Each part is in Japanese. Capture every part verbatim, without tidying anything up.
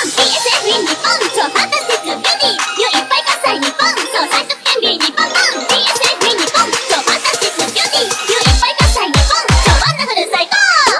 ビーエスエフ in 日本超ファンタスティックビューティーよいっぱい喝采日本そう最速天秤日本 ビーエスエフ in 日本超ファンタスティックビューティーよいっぱい喝采日本超ワンダフル最高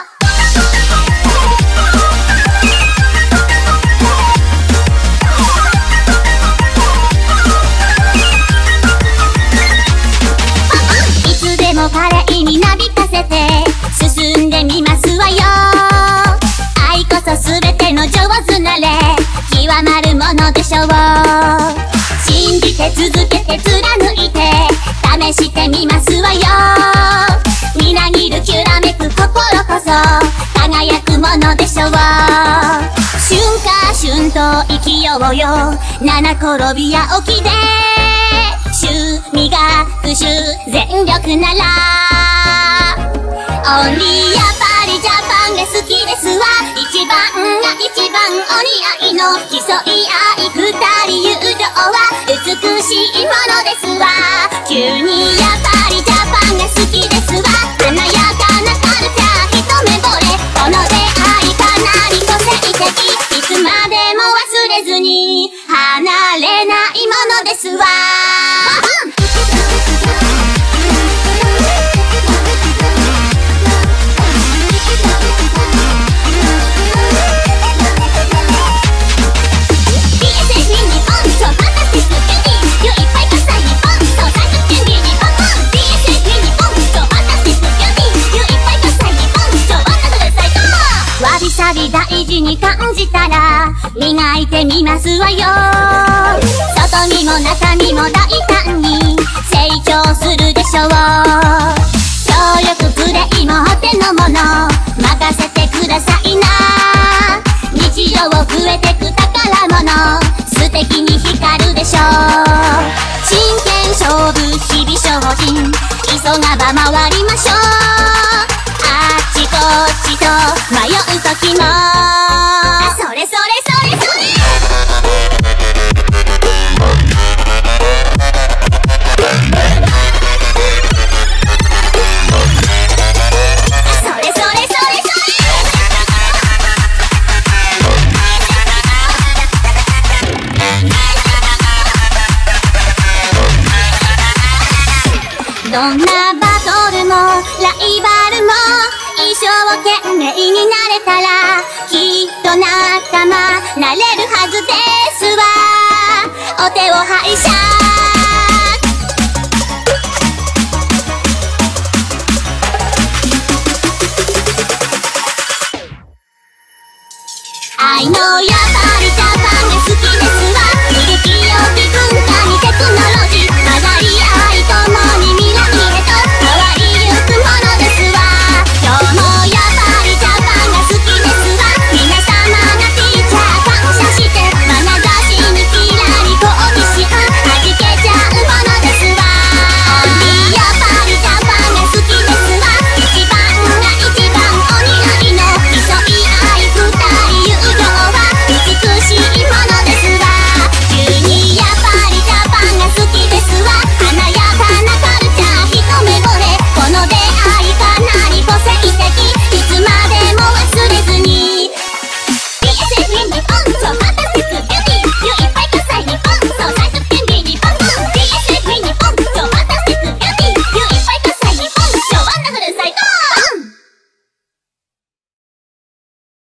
いつでも華麗になびかせて進んでみますわよ愛こそ全ての上手なれ極まるものでしょう信じて続けて貫いて試してみますわよみなぎるきらめく心こそ輝くものでしょう春夏春と生きようよ七転びや起きで趣味学習全力ならオンリーやっぱりジャパンが好きですわ一番が一番お似合いの競い合い二人友情は美しいものですわ急にやっぱりジャパンが好きですわ華やかなカルチャー一目惚れこの出会いかなり個性的いつまでも忘れずに離れないものですわ大事に感じたら磨いてみますわよ外身も中身も大胆に成長するでしょう協力プレイもお手のもの任せてくださいな日常増えてく宝物素敵に光るでしょう真剣勝負日々精進急がば回りましょうあっちこっちと迷う時もそれそれそれそれそれそれそれそれどんなバトルもライバルも一生懸命になれたらきっと仲間なれるはずですわお手を拝借愛のや